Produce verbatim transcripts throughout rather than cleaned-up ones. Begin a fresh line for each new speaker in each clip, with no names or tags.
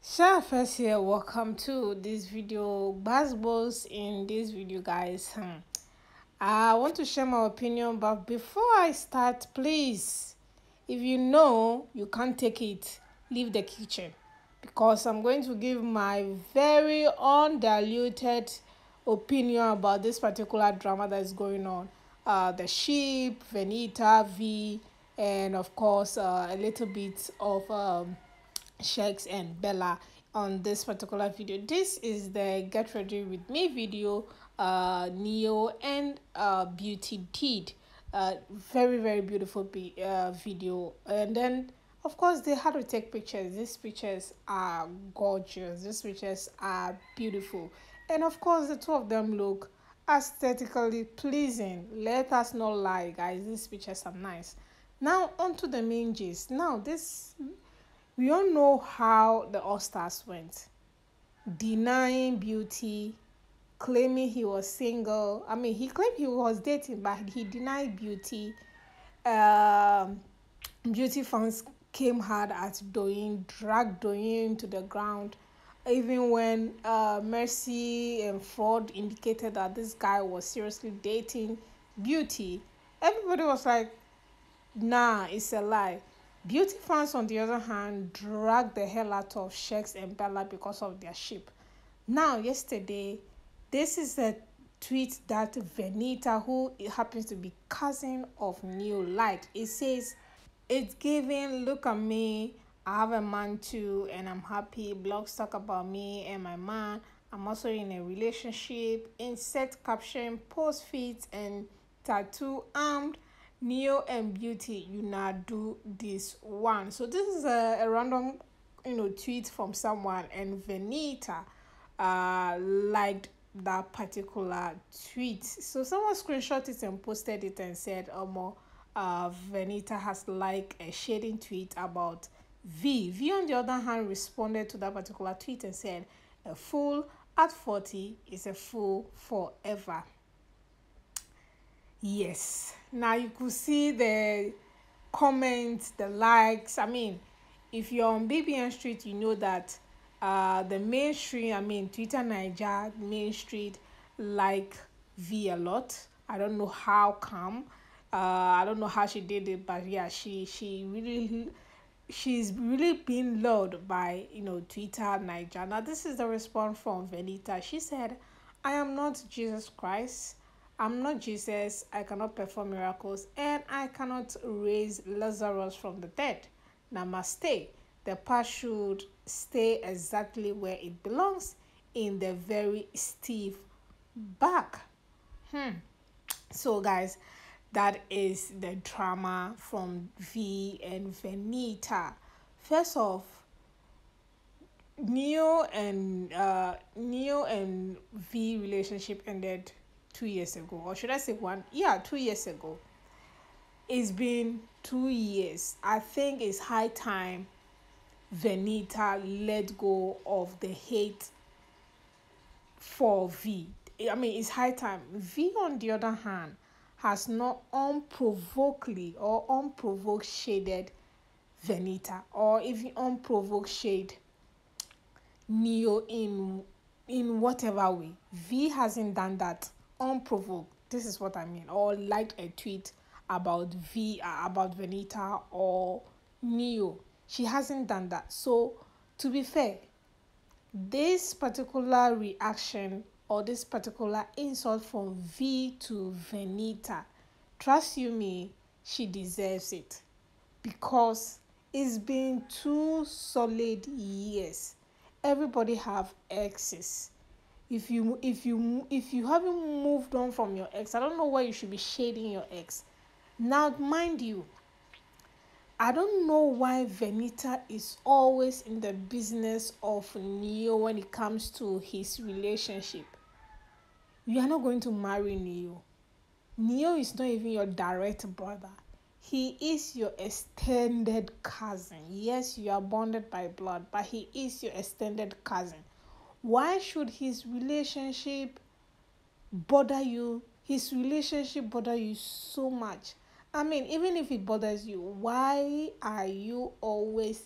Sure, first here, welcome to this video. Basketballs in this video, guys. Hmm. I want to share my opinion, but before I start, please, if you know you can't take it, leave the kitchen because I'm going to give my very undiluted opinion about this particular drama that is going on. Uh, the sheep, Venita, V, and of course, uh, a little bit of um, Shex and Bella on this particular video. This is the get ready with me video. uh Neo and uh Beauty did uh very very beautiful be, uh, video, and then of course they had to take pictures. These pictures are gorgeous, these pictures are beautiful, and of course the two of them look aesthetically pleasing. Let us not lie, guys, these pictures are nice. Now on to the main gist. Now this, we all know how the All Stars went. Denying Beauty, claiming he was single. I mean, he claimed he was dating, but he denied Beauty. Um, Beauty fans came hard at Doyin, dragged Doyin to the ground. Even when uh, Mercy and Fraud indicated that this guy was seriously dating Beauty, everybody was like, nah, it's a lie. Beauty fans, on the other hand, dragged the hell out of Shex and Bella because of their ship. Now, yesterday, this is a tweet that Venita, who happens to be cousin of Neo, liked. It says, "It's giving, look at me. I have a man too, and I'm happy. Blogs talk about me and my man. I'm also in a relationship. Insert caption, post feeds, and tattoo armed. Neo and Beauty, you now do this one." So this is a, a random, you know, tweet from someone, and Venita uh liked that particular tweet. So someone screenshot it and posted it and said, "Omo, uh, Venita has liked a shading tweet about V." V, on the other hand, responded to that particular tweet and said, "A fool at forty is a fool forever." Yes. Now you could see the comments, the likes. I mean, if you're on B B N Street, you know that uh, the mainstream, I mean, Twitter Niger, Main Street, like V a lot. I don't know how come. Uh, I don't know how she did it, but yeah, she she really she's really been loved by, you know, Twitter Niger. Now this is the response from Venita. She said, "I am not Jesus Christ. I'm not Jesus. I cannot perform miracles, and I cannot raise Lazarus from the dead. Namaste. The past should stay exactly where it belongs, in the very stiff back." Hmm. So, guys, that is the drama from V and Venita. First off, Neo and uh Neo and V relationship ended two years ago, or should I say one? Yeah, two years ago. It's been two years. I think it's high time Venita let go of the hate for V. I mean, it's high time. V, on the other hand, has not unprovokedly or unprovoked shaded Venita, or even unprovoked shade Neo in in whatever way. V hasn't done that unprovoked. This is what I mean. Or liked a tweet about V, uh, about Venita or Neo. She hasn't done that. So to be fair, this particular reaction or this particular insult from V to Venita, trust you me, she deserves it, because it's been two solid years. Everybody have exes. If you if you if you haven't moved on from your ex, I don't know why you should be shading your ex. Now, mind you, I don't know why Venita is always in the business of Neo when it comes to his relationship. You are not going to marry Neo. Neo is not even your direct brother. He is your extended cousin. Yes, you are bonded by blood, but he is your extended cousin. Why should his relationship bother you? His relationship bother you so much? I mean, even if it bothers you, why are you always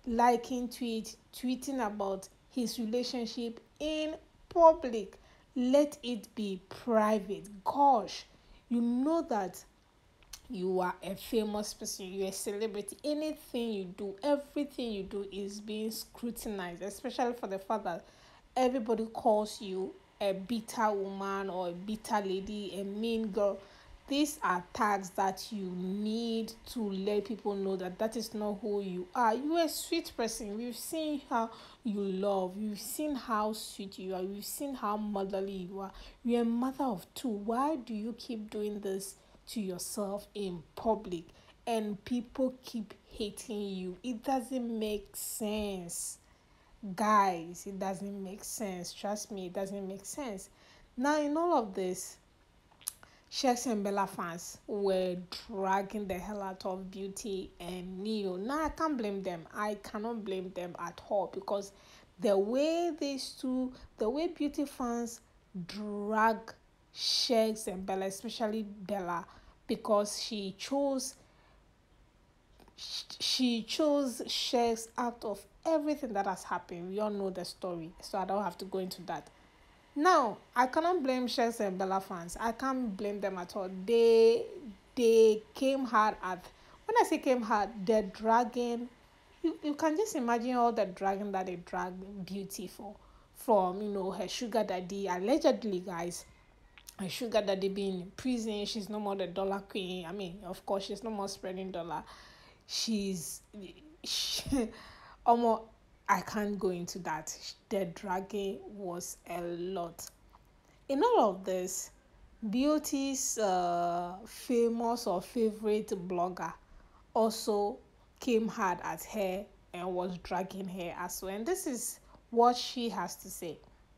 liking tweet, tweeting about his relationship in public. Let it be private. Gosh, you know that you are a famous person, you're a celebrity. Anything you do, everything you do is being scrutinized, especially for the fact that everybody calls you a bitter woman or a bitter lady, a mean girl. These are tags that you need to let people know that that is not who you are. You're a sweet person. We've seen how you love. We've seen how sweet you are. We've seen how motherly you are. You're a mother of two. Why do you keep doing this to yourself in public and people keep hating you? It doesn't make sense. Guys, it doesn't make sense. Trust me, it doesn't make sense. Now, in all of this, Shex and Bella fans were dragging the hell out of Beauty and Neo. Now, I can't blame them. I cannot blame them at all because the way these two, the way Beauty fans drag Shex and Bella, especially Bella, because she chose she chose Shex out of everything that has happened. We all know the story, so I don't have to go into that. Now, I cannot blame Shex and Bella fans. I can't blame them at all. They they came hard at, when I say came hard, they're dragging. You, you can just imagine all the dragging that they drag Beauty for, from, you know, her sugar daddy, allegedly, guys. Her sugar daddy being in prison. She's no more the dollar queen. I mean, of course, she's no more spreading dollar. She's she, almost, I can't go into that. The dragging was a lot. In all of this, Beauty's uh, famous or favorite blogger also came hard at her and was dragging her as well. And this is what she has to say.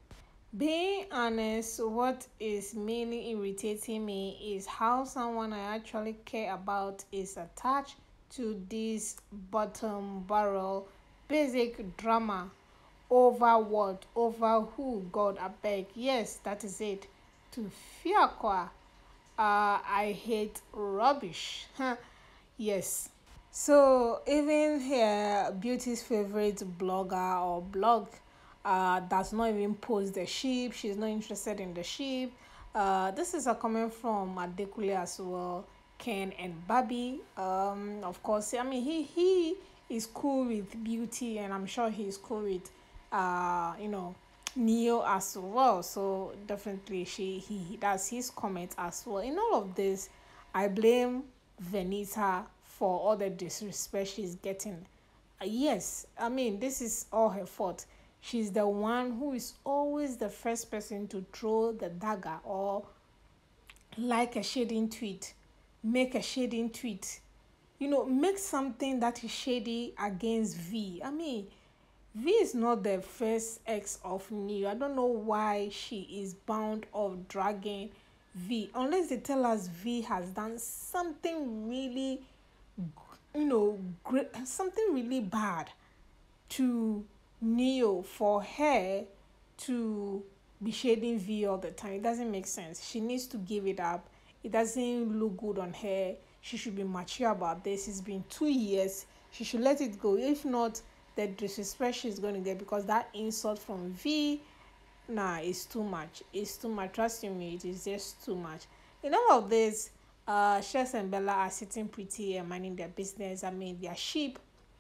Being honest, what is mainly irritating me is how someone I actually care about is attached to this bottom barrel basic drama. Over what? Over who? God, I beg. Yes, that is it. To Fiakwa. Uh, I hate rubbish. Yes. So even here, Beauty's favorite blogger or blog uh, does not even post the sheep. She's not interested in the sheep. Uh, this is a comment from Adekule as well, Ken and Bobby. Um, of course, I mean he he is cool with Beauty, and I'm sure he's cool with uh you know Neo as well. So definitely she he, he does his comment as well. In all of this, I blame Venita for all the disrespect she's getting. Uh, yes, I mean this is all her fault. She's the one who is always the first person to throw the dagger or like a shading tweet, make a shading tweet, you know, make something that is shady against V. I mean, V is not the first ex of Neo. I don't know why she is bound of dragging V, unless they tell us V has done something really, you know, great, something really bad to Neo for her to be shading V all the time. It doesn't make sense. She needs to give it up. It doesn't look good on her. She should be mature about this. It's been two years. She should let it go. If not, the disrespect she's going to get, because that insult from V, nah, it's too much. It's too much. Trust me, it is just too much. In all of this, uh, Shex and Bella are sitting pretty and minding their business. I mean, their sheep.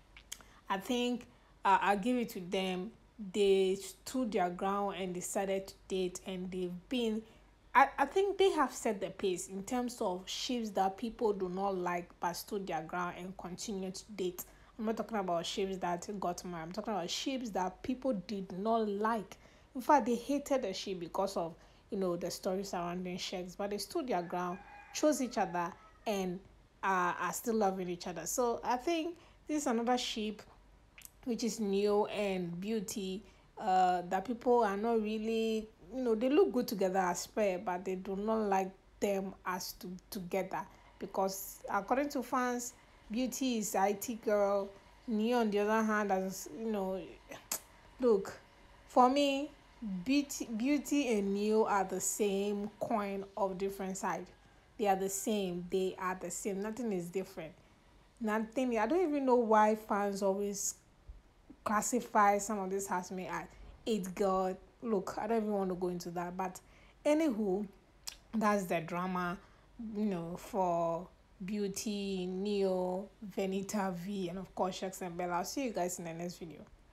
I think uh, I'll give it to them. They stood their ground and decided to date, and they've been. I, I think they have set the pace in terms of ships that people do not like but stood their ground and continue to date. I'm not talking about ships that got married. I'm talking about ships that people did not like. In fact, they hated the ship because of, you know, the story surrounding Shex, but they stood their ground, chose each other, and uh, are still loving each other. So I think this is another ship, which is Neo and Beauty, uh, that people are not really, you know, they look good together as pair, but they do not like them as to, together, because according to fans, Beauty is I T girl, Neo on the other hand, as you know, look, for me, Beauty, Beauty and Neo are the same coin of different side. They are the same. They are the same. Nothing is different. Nothing. I don't even know why fans always classify some of these housemates as it girl. Look, I don't even want to go into that. But anywho, that's the drama, you know, for Beauty, Neo, Venita V, and of course Shucks and Bella. I'll see you guys in the next video.